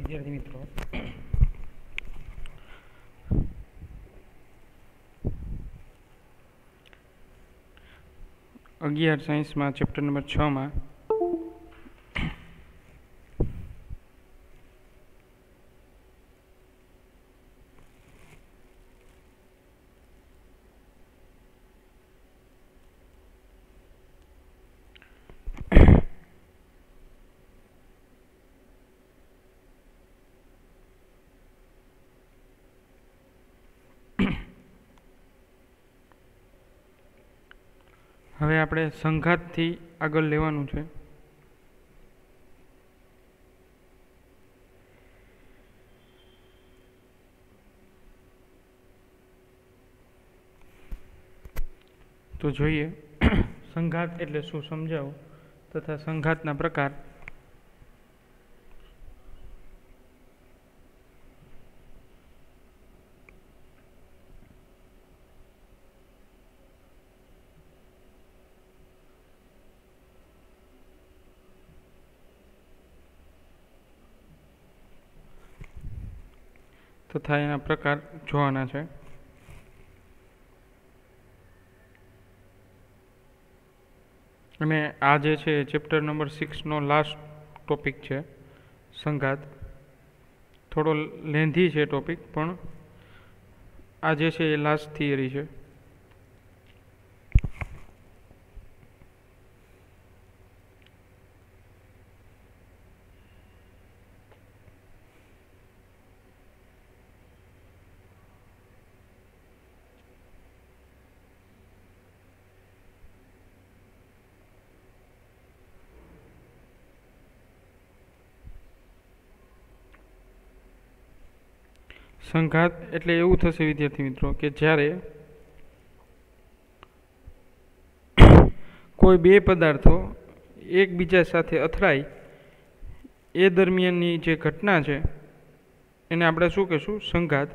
વિદ્યાર્થી મિત્રો, 11 સાયન્સમાં ચેપ્ટર નંબર 6માં હવે આપણે સંઘાતથી આગળ લેવાનું છે. તો જોઈએ સંઘાત એટલે શું સમજાવું તથા સંઘાતના પ્રકાર. તથા એના પ્રકાર જોવાના છે. અને આ જે છે ચેપ્ટર નંબર 6નો લાસ્ટ ટોપિક છે સંઘાત. થોડો લેન્ધી છે ટોપિક, પણ આ જે છે એ લાસ્ટ થિયરી છે. સંઘાત એટલે એવું થશે વિદ્યાર્થી મિત્રો કે જ્યારે કોઈ બે પદાર્થો એકબીજા સાથે અથડાય એ દરમિયાનની જે ઘટના છે એને આપણે શું કહીશું? સંઘાત.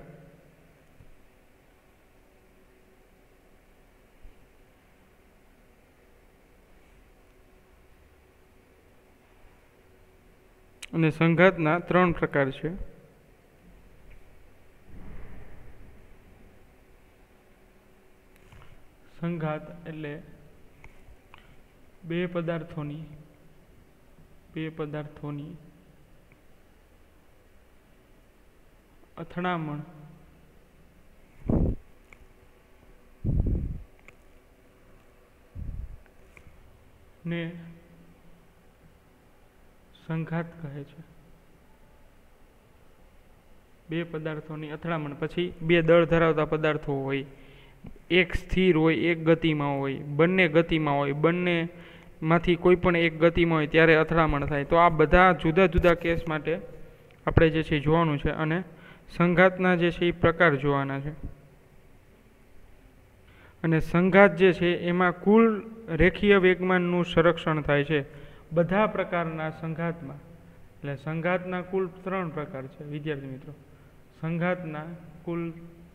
અને સંઘાતના 3 પ્રકાર છે. સંઘાત એટલે બે પદાર્થોની અથડામણ ને સંઘાત કહે છે. બે પદાર્થોની અથડામણ પછી બે દળ ધરાવતા પદાર્થો હોય, એક સ્થિર હોય, એક ગતિમાં હોય, બંને ગતિમાં હોય, બંનેમાંથી કોઈ પણ એક ગતિમાં હોય ત્યારે અથડામણ થાય. તો આ બધા જુદા જુદા કેસ માટે આપણે જે છે જોવાનું છે અને સંઘાતના જે છે એ પ્રકાર જોવાના છે. અને સંઘાત જે છે એમાં કુલ રેખીય વેગમાનનું સંરક્ષણ થાય છે બધા પ્રકારના સંઘાતમાં. એટલે સંઘાતના કુલ 3 પ્રકાર છે વિદ્યાર્થી મિત્રો. સંઘાતના કુલ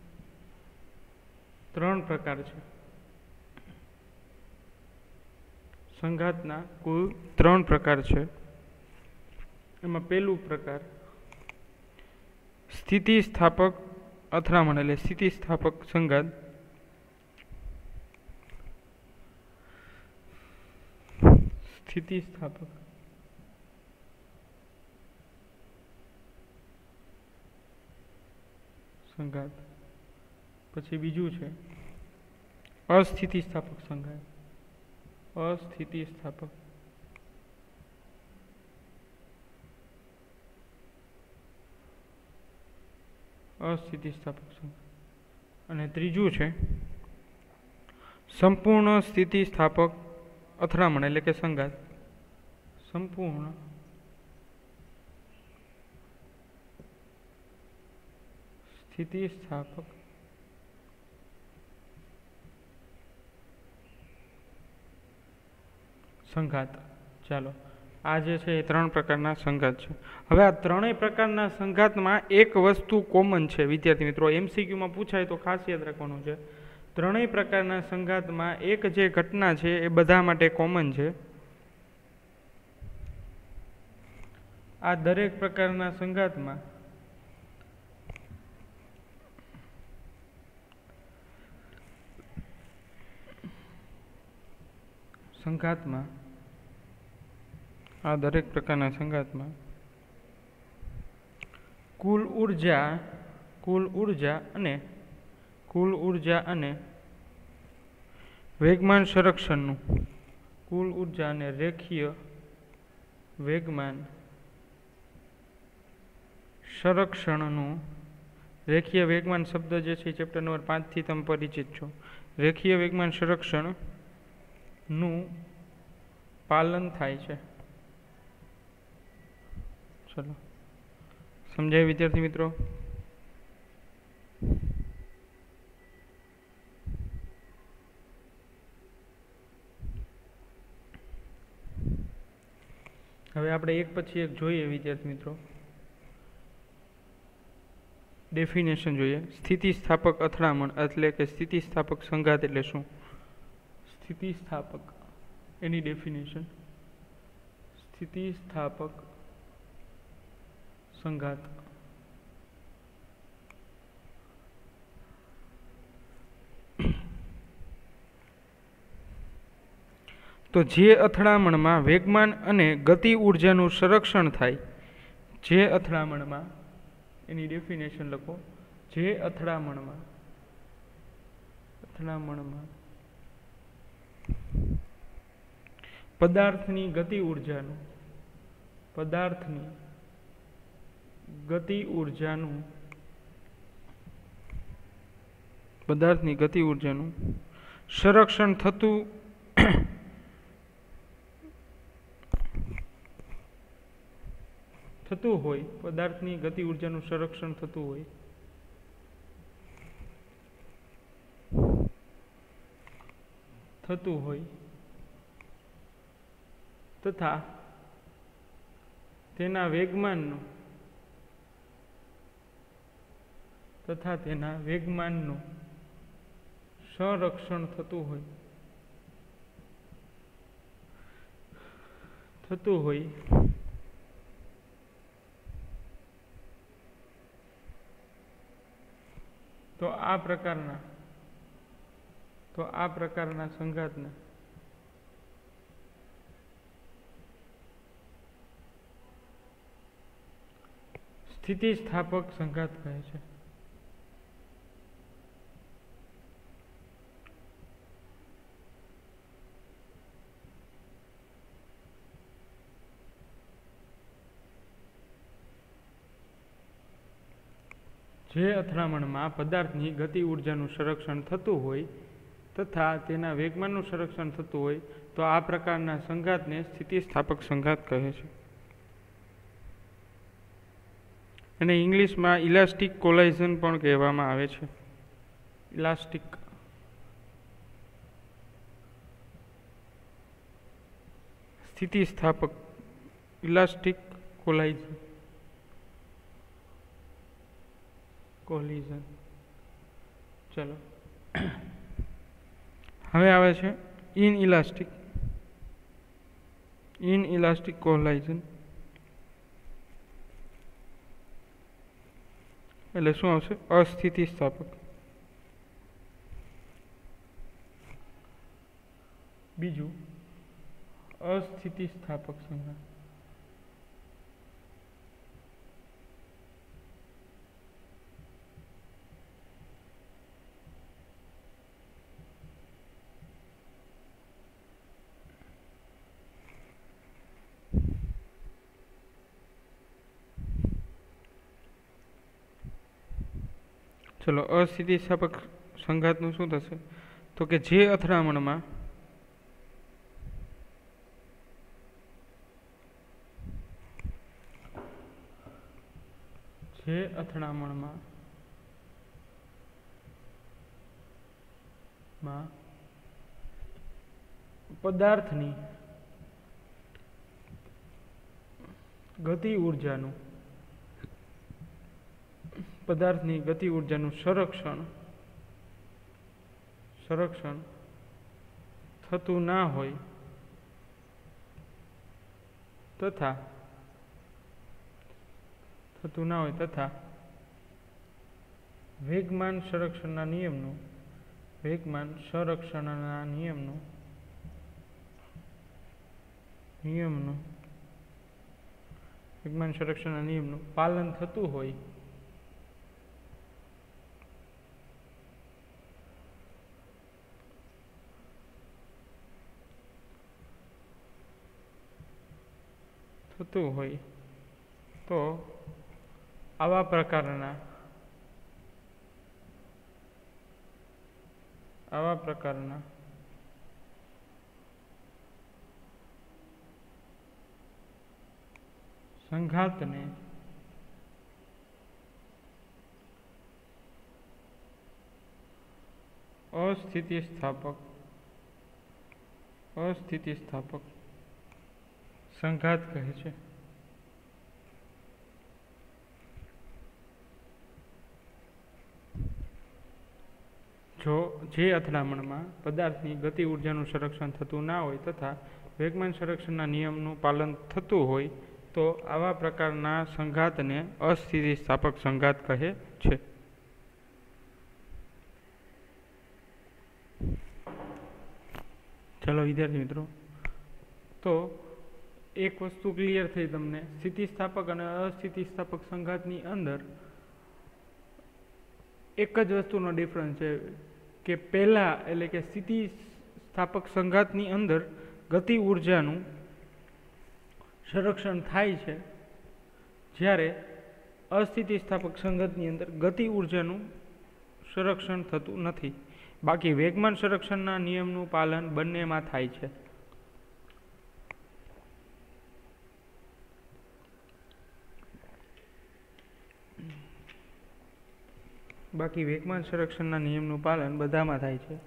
3 પ્રકાર છે. સંઘાતના કુલ 3 પ્રકાર છે. એમાં પહેલું પ્રકાર સ્થિતિસ્થાપક અથડામણ એટલે સ્થિતિસ્થાપક સંઘાત. સ્થિતિસ્થાપક સંઘાત. પછી બીજું છે અસ્થિતિસ્થાપક સંઘાત. અસ્થિતિસ્થાપક. સંઘાત. અને ત્રીજું છે સંપૂર્ણ સ્થિતિસ્થાપક અથડામણ એટલે કે સંઘાત. સંપૂર્ણ સ્થિતિસ્થાપક સંઘાત. ચાલો, આ જે છે એ 3 પ્રકારના સંઘાત છે. હવે આ 3 પ્રકારના સંઘાતમાં એક વસ્તુ કોમન છે વિદ્યાર્થી મિત્રો. MCQમાં પૂછાય તો ખાસ યાદ રાખવાનું છે. 3 પ્રકારના સંઘાતમાં એક જે ઘટના છે એ બધા માટે કોમન છે. આ દરેક પ્રકારના સંઘાતમાં આ દરેક પ્રકારના સંઘાતમાં કુલ ઉર્જા અને વેગમાન સંરક્ષણનું કુલ ઉર્જા અને રેખીય વેગમાન સંરક્ષણનું રેખીય વેગમાન શબ્દ જે છે ચેપ્ટર નંબર 5 થી તમે પરિચિત છો. રેખીય વેગમાન સંરક્ષણનું પાલન થાય છે. ચલો સમજાય વિદ્યાર્થી મિત્રો? હવે આપણે એક પછી એક જોઈએ વિદ્યાર્થી મિત્રો. ડેફિનેશન જોઈએ. સ્થિતિસ્થાપક અથડામણ એટલે કે સ્થિતિસ્થાપક સંઘાત એટલે શું? સ્થિતિસ્થાપક એની ડેફિનેશન. સ્થિતિસ્થાપક સંઘાત તો જે અથડામણમાં વેગમાન અને ગતિ ઉર્જાનું સંરક્ષણ થાય. જે અથડામણમાં, એની ડેફિનેશન લખો. જે અથડામણમાં પદાર્થની ગતિ ઉર્જાનું સંરક્ષણ થતું હોય, પદાર્થની ગતિ ઉર્જાનું સંરક્ષણ થતું હોય તથા તેના વેગમાનનું સંરક્ષણ થતું હોય તો આ પ્રકારના સંઘાતને સ્થિતિસ્થાપક સંઘાત કહે છે. જે અથડામણમાં પદાર્થની ગતિ ઉર્જાનું સંરક્ષણ થતું હોય તથા તેના વેગમાનનું સંરક્ષણ થતું હોય તો આ પ્રકારના સંઘાતને સ્થિતિસ્થાપક સંઘાત કહે છે. એને ઇંગ્લિશમાં ઇલાસ્ટિક કોલાઇઝન પણ કહેવામાં આવે છે. ઇલાસ્ટિક સ્થિતિસ્થાપક ઇલાસ્ટિક કોલાઇઝન. ચલો હવે આવે છે ઇનઇલાસ્ટિક કોલાઇઝન. એટલે શું આવશે? અસ્થિતિસ્થાપક. બીજું અસ્થિતિસ્થાપક સંઘાત. ચલો અસ્થિતિસ્થાપક સંઘાતનું શું થશે? તો કે જે અથડામણમાં પદાર્થની ગતિ ઉર્જાનું સંરક્ષણ થતું ના હોય તથા થતું ના હોય તથા વેગમાન સંરક્ષણના નિયમનું વેગમાન સંરક્ષણના નિયમનું વેગમાન સંરક્ષણના નિયમનું પાલન થતું હોય તો આવા પ્રકારના સંઘાતને અસ્થિતિસ્થાપક સંઘાત કહે છે. જો જે અથડામણમાં પદાર્થની ગતિ ઉર્જાનું સંરક્ષણ થતું ના હોય તથા વેગમાન સંરક્ષણના નિયમનું પાલન થતું હોય તો આવા પ્રકારના સંઘાતને અસ્થિતિસ્થાપક સંઘાત કહે છે. ચલો વિદ્યાર્થી મિત્રો, તો એક વસ્તુ ક્લિયર થઈ તમને, સ્થિતિસ્થાપક અને અસ્થિતિસ્થાપક સંઘાતની અંદર એક જ વસ્તુનો ડિફરન્સ છે કે પહેલા એટલે કે સ્થિતિસ્થાપક સંઘાતની અંદર ગતિ ઉર્જાનું સંરક્ષણ થાય છે, જ્યારે અસ્થિતિસ્થાપક સંઘાતની અંદર ગતિ ઉર્જાનું સંરક્ષણ થતું નથી. બાકી વેગમાન સંરક્ષણના નિયમનું પાલન બંનેમાં થાય છે. બાકી વેગમાન સંરક્ષણના નિયમનું પાલન બધામાં થાય છે.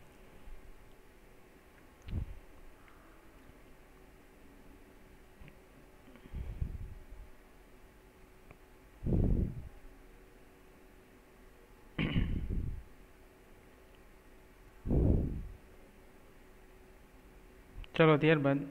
ચલો ત્યારબાદ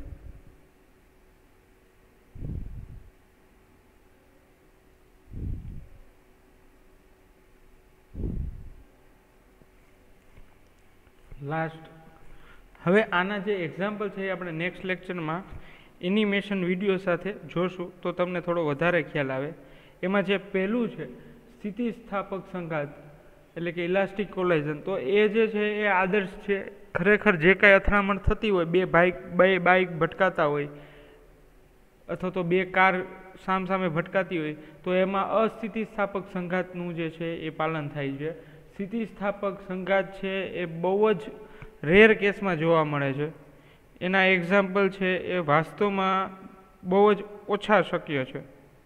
લાસ્ટ, હવે આના જે એક્ઝામ્પલ છે એ આપણે નેક્સ્ટ લેક્ચરમાં એનિમેશન વિડીયો સાથે જોશું તો તમને થોડો વધારે ખ્યાલ આવે. એમાં જે પહેલું છે સ્થિતિસ્થાપક સંઘાત એટલે કે ઇલાસ્ટિક કોલાઇઝન, તો એ જે છે એ આદર્શ છે. ખરેખર જે કાંઈ અથડામણ થતી હોય, બે બાઇક ભટકાતા હોય અથવા તો બે કાર સામસામે ભટકાતી હોય તો એમાં અસ્થિતિસ્થાપક સંઘાતનું જે છે એ પાલન થાય છે. સ્થિતિસ્થાપક સંઘાત છે એ બહુ જ રેર કેસમાં જોવા મળે છે. એના એક્ઝામ્પલ છે એ વાસ્તવમાં બહુ જ ઓછા શક્ય છે.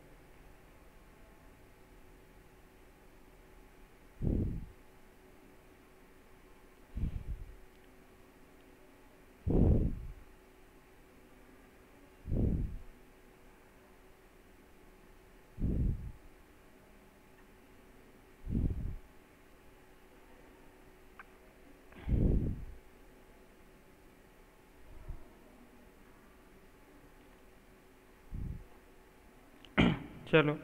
ચલો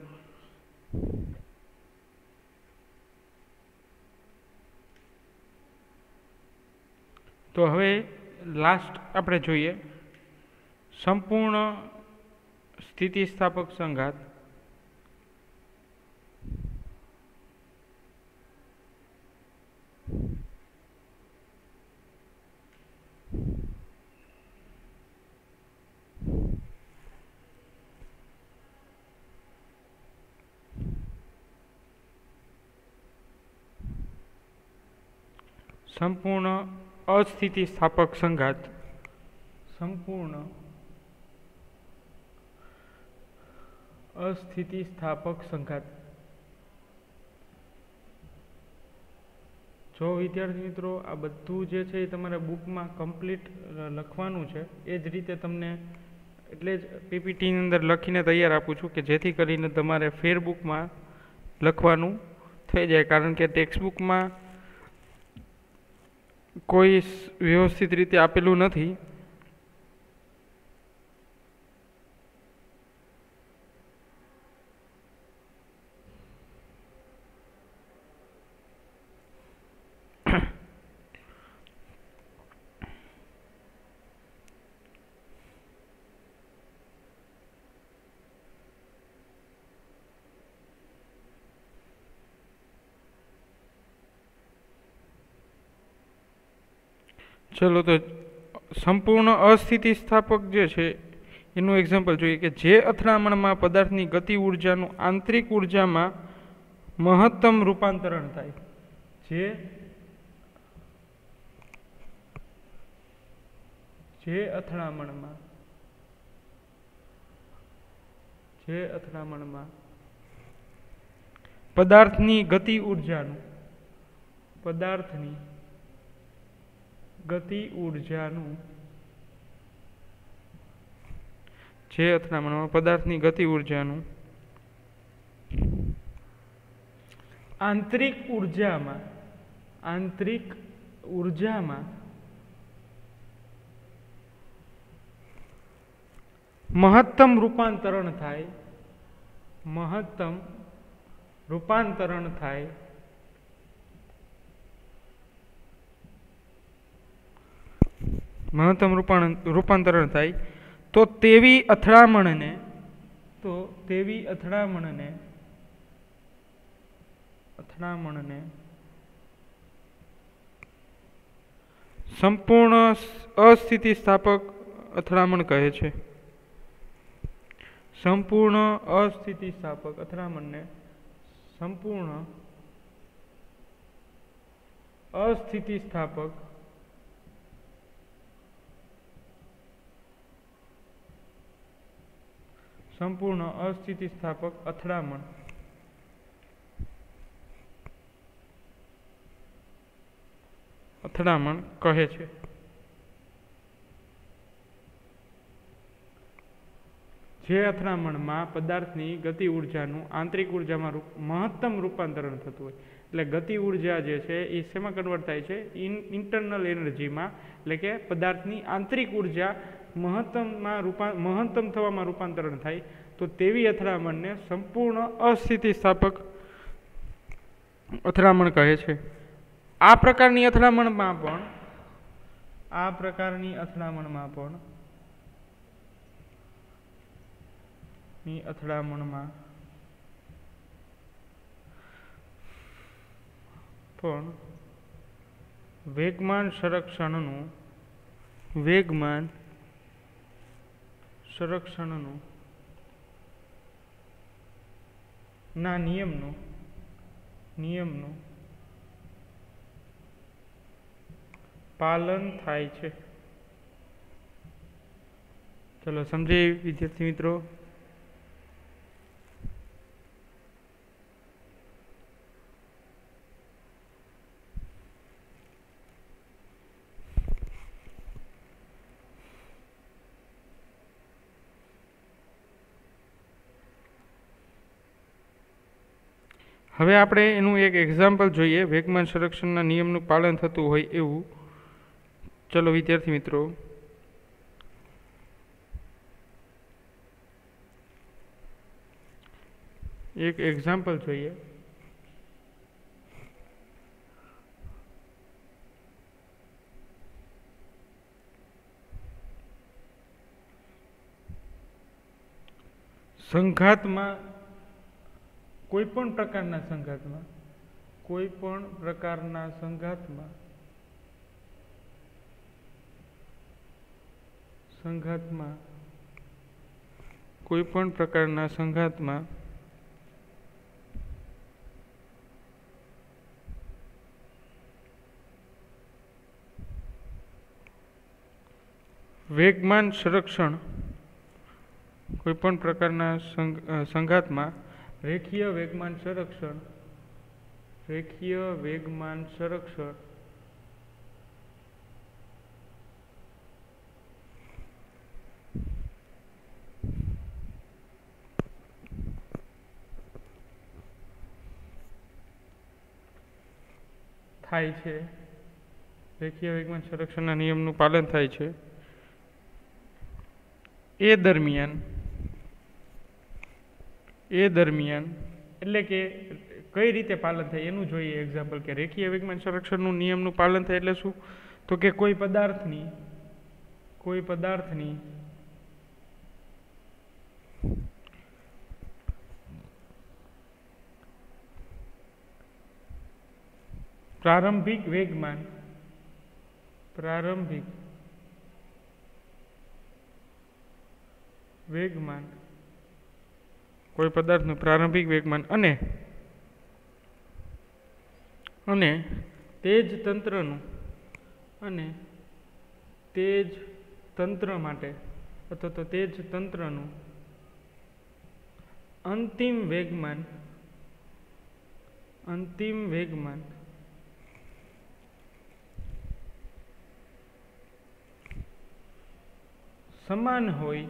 તો હવે લાસ્ટ આપણે જોઈએ સંપૂર્ણ સ્થિતિસ્થાપક સંઘાત. સંપૂર્ણ અસ્થિતિસ્થાપક સંઘાત. સંપૂર્ણ અસ્થિતિસ્થાપક સંઘાત. જો વિદ્યાર્થી મિત્રો આ બધું જે છે એ તમારે બુકમાં કમ્પ્લીટ લખવાનું છે, એ જ રીતે તમને એટલે જ પીપીટીની અંદર લખીને તૈયાર આપું છું કે જેથી કરીને તમારે ફેરબુકમાં લખવાનું થઈ જાય. કારણ કે ટેક્સ્ટબુકમાં કોઈ વ્યવસ્થિત રીતે આપેલું નથી. ચલો તો સંપૂર્ણ અસ્થિતિસ્થાપક જે છે એનું એક્ઝામ્પલ જોઈએ કે જે અથડામણમાં પદાર્થની ગતિ ઉર્જાનું આંતરિક ઉર્જામાં મહત્તમ રૂપાંતરણ થાય. જે અથડામણમાં પદાર્થની ગતિ ઉર્જાનું આંતરિક ઉર્જામાં મહત્તમ રૂપાંતરણ થાય તો તેવી અથડામણને સંપૂર્ણ અસ્થિતિસ્થાપક અથડામણ કહે છે. સંપૂર્ણ અસ્થિતિસ્થાપક અથડામણને સંપૂર્ણ અસ્થિતિસ્થાપક અથડામણ કહે છે. જે અથડામણમાં પદાર્થની ગતિ ઉર્જાનું આંતરિક ઉર્જામાં મહત્તમ રૂપાંતરણ થતું હોય. એટલે ગતિ ઉર્જા જે છે એ શેમાં કન્વર્ટ થાય છે? ઇન્ટરનલ એનર્જીમાં. એટલે કે પદાર્થની આંતરિક ઉર્જા મહત્તમ થવામાં રૂપાંતરણ થાય તો તેવી અથડામણને સંપૂર્ણ અસ્થિતિસ્થાપક અથડામણ કહે છે. આ પ્રકારની અથડામણમાં પણ વેગમાન સંરક્ષણનું ના નિયમનું પાલન થાય છે. ચલો સમજે વિદ્યાર્થી મિત્રો. હવે આપણે એનું એક એક્ઝામ્પલ જોઈએ વેગમાન સંરક્ષણના નિયમનું પાલન થતું હોય એવું. ચલો વિદ્યાર્થી મિત્રો, એક એક્ઝામ્પલ જોઈએ. સંઘાતમાં કોઈ પણ પ્રકારના સંઘાતમાં કોઈ પણ પ્રકારના સંઘાતમાં વેગમાન સંરક્ષણ કોઈપણ પ્રકારના સંઘાતમાં રેખીય વેગમાન સંરક્ષણ થાય છે. રેખીય વેગમાન સંરક્ષણના નિયમનું પાલન થાય છે. એ દરમિયાન એટલે કે કઈ રીતે પાલન થાય એનું જોઈએ એક્ઝામ્પલ. કે રેખીય વેગમાન સંરક્ષણનું નિયમનું પાલન થાય એટલે શું? તો કે કોઈ પદાર્થની પ્રારંભિક પ્રારંભિક વેગમાન, કોઈ પદાર્થનું પ્રારંભિક વેગમાન અને તે જ તંત્ર માટે અથવા તો તે જ તંત્રનું અંતિમ વેગમાન સમાન હોય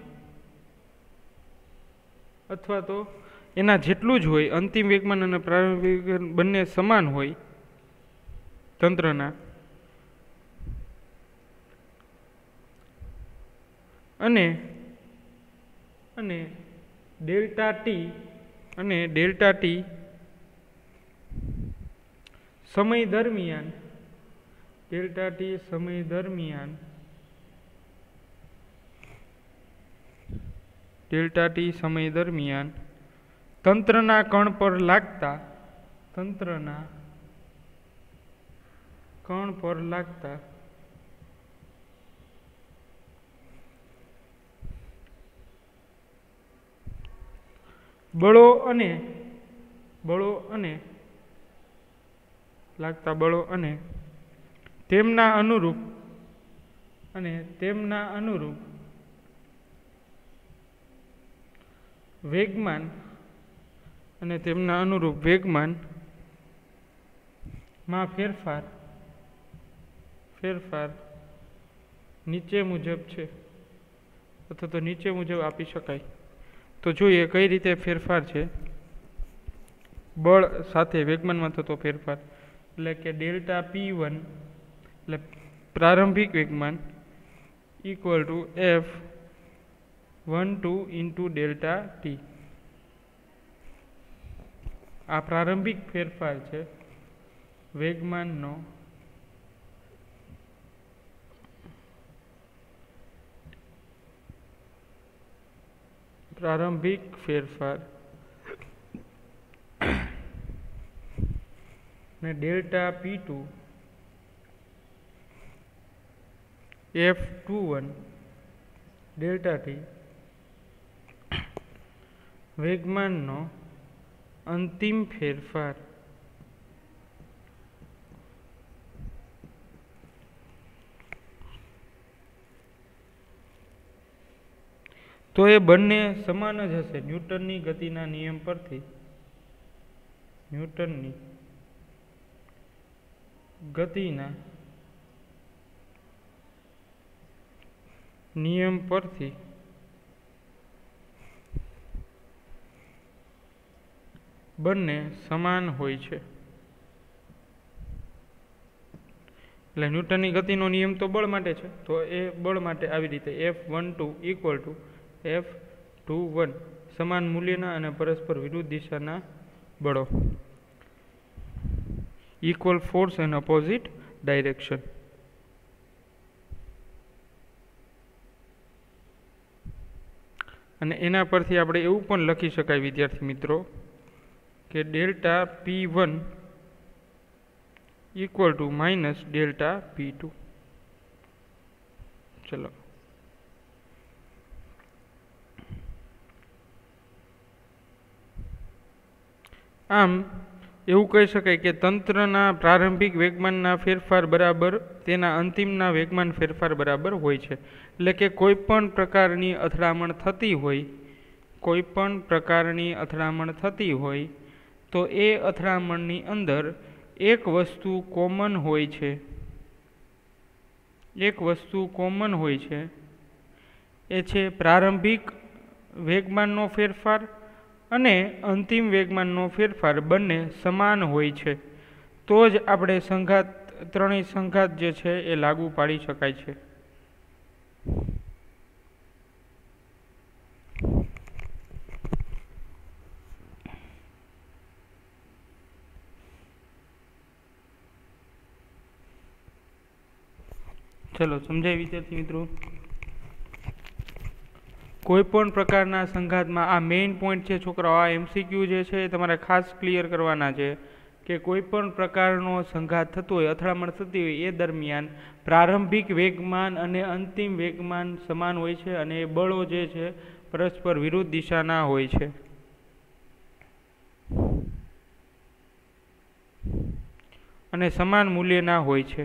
અથવા તો એના જેટલું જ હોય, અંતિમ વેગમાન અને પ્રારંભિક વેગમાન બંને સમાન હોય તંત્રના, અને ડેલ્ટા ટી સમય દરમિયાન તંત્રના કણ પર લાગતા બળો અને તેમના અનુરૂપ વેગમાન માં ફેરફાર નીચે મુજબ છે અથવા તો નીચે મુજબ આપી શકાય. તો જોઈએ કઈ રીતે ફેરફાર છે. બળ સાથે વેગમાનમાં થતો ફેરફાર એટલે કે ડેલ્ટા P1 એટલે પ્રારંભિક વેગમાન equal to F12 into delta T. આ પ્રારંભિક ફેરફાર છે વેગમાનનો પ્રારંભિક ફેરફાર ને delta P2 F21 delta T વેગમાનનો અંતિમ ફેરફાર. તો એ બંને સમાન જ હશે ન્યૂટનની ગતિના નિયમ પરથી. ન્યૂટનની ગતિના નિયમ પરથી બંને સમાન હોય છે. એટલે ન્યૂટનની ગતિનો નિયમ તો બળ માટે છે, તો એ બળ માટે આવી રીતે F12 ઇક્વલ ટુ F21 સમાન મૂલ્યના અને પરસ્પર વિરુદ્ધ દિશાના બળો, equal force and opposite direction. અને એના પરથી આપણે એવું પણ લખી શકાય વિદ્યાર્થી મિત્રો કે delta P1 equal to minus delta P2. ચલો આમ એવું કહી શકાય કે તંત્રના પ્રારંભિક વેગમાનના ફેરફાર બરાબર તેના અંતિમના વેગમાન ફેરફાર બરાબર હોય છે. એટલે કે કોઈ પણ પ્રકારની અથડામણ થતી હોય તો એ અથડામણની અંદર એક વસ્તુ કોમન હોય છે, એ છે પ્રારંભિક વેગમાનનો ફેરફાર અને અંતિમ વેગમાનનો ફેરફાર બંને સમાન હોય છે. તો જ આપણે ત્રણેય સંઘાત જે છે એ લાગુ પાડી શકાય છે. ચલો સમજાય વિદ્યાર્થી મિત્રો. કોઈ પણ પ્રકારના સંઘાતમાં આ મેઇન પોઈન્ટ છે છોકરાઓ, આ MCQ જે છે એ તમારે ખાસ ક્લિયર કરવાના છે કે કોઈ પણ પ્રકારનો સંઘાત થતો હોય, અથડામણ થતી હોય, એ દરમિયાન પ્રારંભિક વેગમાન અને અંતિમ વેગમાન સમાન હોય છે અને એ બળો જે છે પરસ્પર વિરુદ્ધ દિશાના હોય છે. અને સમાન મૂલ્યના હોય છે.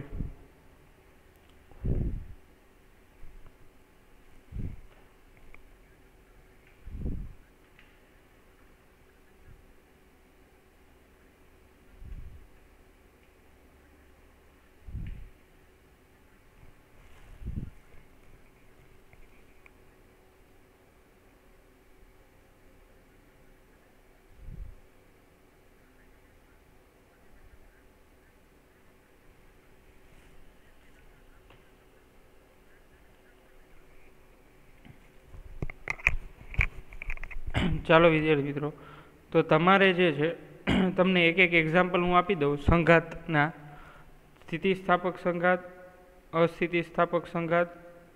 ચાલો વિદ્યાર્થી મિત્રો, તો તમારે જે છે તમને એક એક એક્ઝામ્પલ હું આપી દઉં સંઘાતના. સ્થિતિસ્થાપક સંઘાત, અસ્થિતિસ્થાપક સંઘાત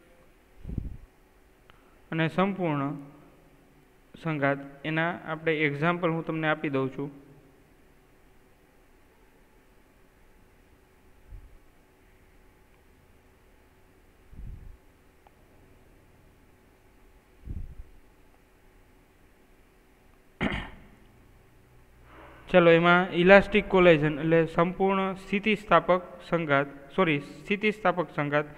અને સંપૂર્ણ સંઘાત. એના આપણે એક્ઝામ્પલ હું તમને આપી દઉં છું. ચલો, એમાં ઇલાસ્ટિક કોલેજન એટલે સંપૂર્ણ સ્થિતિસ્થાપક સંઘાત, સ્થિતિસ્થાપક સંઘાત.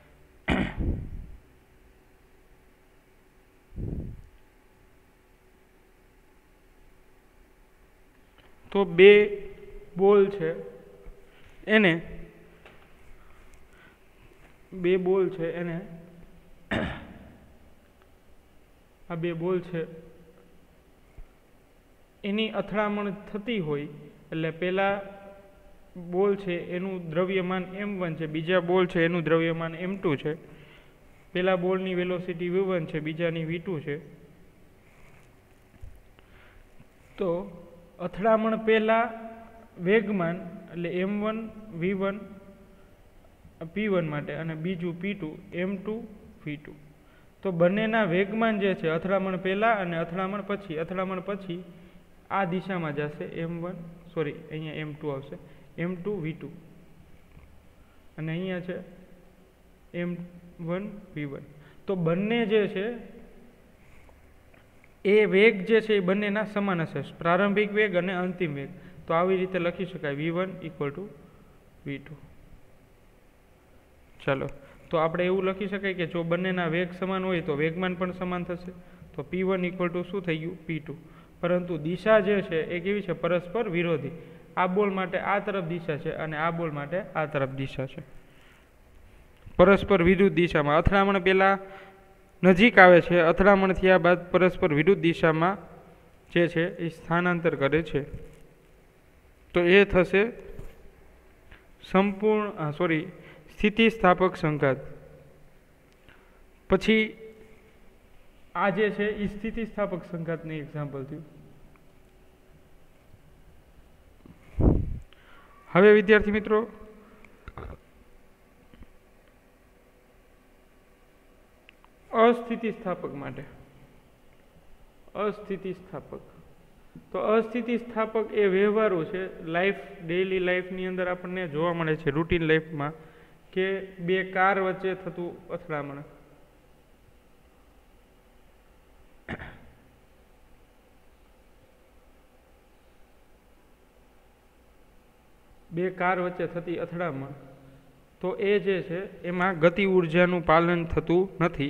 તો બે બોલ છે, એને આ બે બોલ છે એની અથડામણ થતી હોય, એટલે પેલા બોલ છે એનું દ્રવ્યમાન m1 છે, બીજા બોલ છે એનું દ્રવ્યમાન m2 છે. પેલા બોલની વેલોસિટી v1 છે, બીજાની v2 છે. તો અથડામણ પહેલા વેગમાન એટલે m1 v1 p1 માટે અને બીજું p2 m2 v2. તો બંનેના વેગમાન જે છે અથડામણ પહેલા અને અથડામણ પછી આ દિશામાં જશે અહીંયા m2 આવશે, m2 v2 અને અહીંયા છે m1 v1. તો બંને જે છે એ વેગ જે છે એ બંનેના સમાન હશે, પ્રારંભિક વેગ અને અંતિમ વેગ. તો આવી રીતે લખી શકાય v1 = v2. ચાલો, તો આપણે એવું લખી શકાય કે જો બંનેના વેગ સમાન હોય તો વેગમાન પણ સમાન થશે. તો p1 = શું થઈ ગયું? p2. પરંતુ દિશા જે છે એ કેવી છે? પરસ્પર વિરોધી. આ બોલ માટે આ તરફ દિશા છે અને આ બોલ માટે આ તરફ દિશા છે, પરસ્પર વિરુદ્ધ દિશામાં. અથડામણ પહેલા નજીક આવે છે, અથડામણ થયા બાદ પરસ્પર વિરુદ્ધ દિશામાં જે છે એ સ્થાનાંતર કરે છે. તો એ થશે સ્થિતિસ્થાપક સંઘાત. પછી આ જે છે એ સ્થિતિસ્થાપક સંઘાતનું એક્ઝામ્પલ થયું. હવે વિદ્યાર્થી મિત્રો, અસ્થિતિસ્થાપક માટે. તો અસ્થિતિસ્થાપક એ વ્યવહારો છે ડેઇલી લાઈફની અંદર આપણને જોવા મળે છે, રૂટીન લાઈફમાં, કે બે કાર વચ્ચે થતું અથડામણ. બે કાર વચ્ચે થતી અથડામણ. તો એ જે છે એમાં ગતિ ઉર્જાનું પાલન થતું નથી.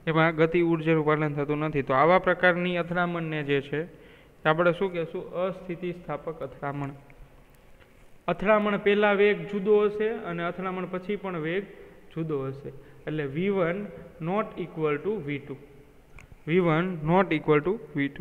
તો આવા પ્રકારની અથડામણને જે છે આપણે શું કહેશું? અસ્થિતિસ્થાપક અથડામણ. અથડામણ પહેલા વેગ જુદો હશે અને અથડામણ પછી પણ વેગ જુદો હશે. એટલે v1 ≠ v2.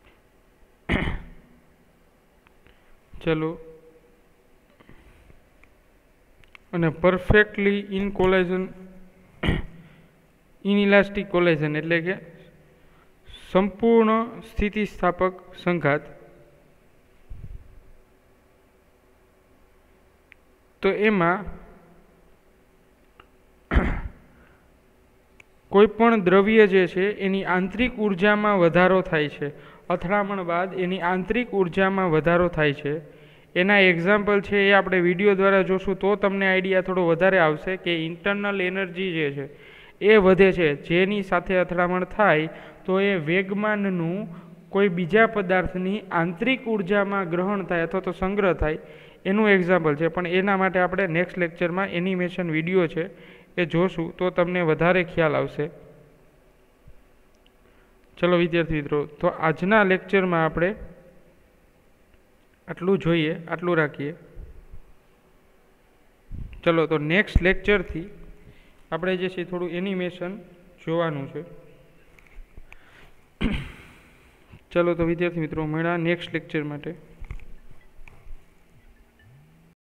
ચલો, અને પરફેક્ટલી ઇનઇલાસ્ટિક કોલેજન એટલે કે સંપૂર્ણ સ્થિતિસ્થાપક સંઘાત, તો એમાં કોઈ પણ દ્રવ્ય જે છે એની આંતરિક ઉર્જામાં વધારો થાય છે, અથડામણ બાદ એની આંતરિક ઉર્જામાં વધારો થાય છે. એના એક્ઝામ્પલ છે એ આપણે વિડીયો દ્વારા જોશું તો તમને આઈડિયા થોડો વધારે આવશે કે ઇન્ટરનલ એનર્જી જે છે એ વધે છે. જેની સાથે અથડામણ થાય તો એ વેગમાનનું કોઈ બીજા પદાર્થની આંતરિક ઉર્જામાં ગ્રહણ થાય અથવા તો સંગ્રહ થાય એનું એક્ઝામ્પલ છે. પણ એના માટે આપણે નેક્સ્ટ લેક્ચરમાં એનિમેશન વિડીયો છે એ જોશું તો તમને વધારે ખ્યાલ આવશે. ચલો વિદ્યાર્થી મિત્રો, તો આજના લેક્ચરમાં આપણે આટલું જોઈએ, આટલું રાખીએ. ચલો તો નેક્સ્ટ લેક્ચરથી આપણે જે છે થોડું એનિમેશન જોવાનું છે. ચલો તો વિદ્યાર્થી મિત્રો મળ્યા નેક્સ્ટ લેક્ચર માટે.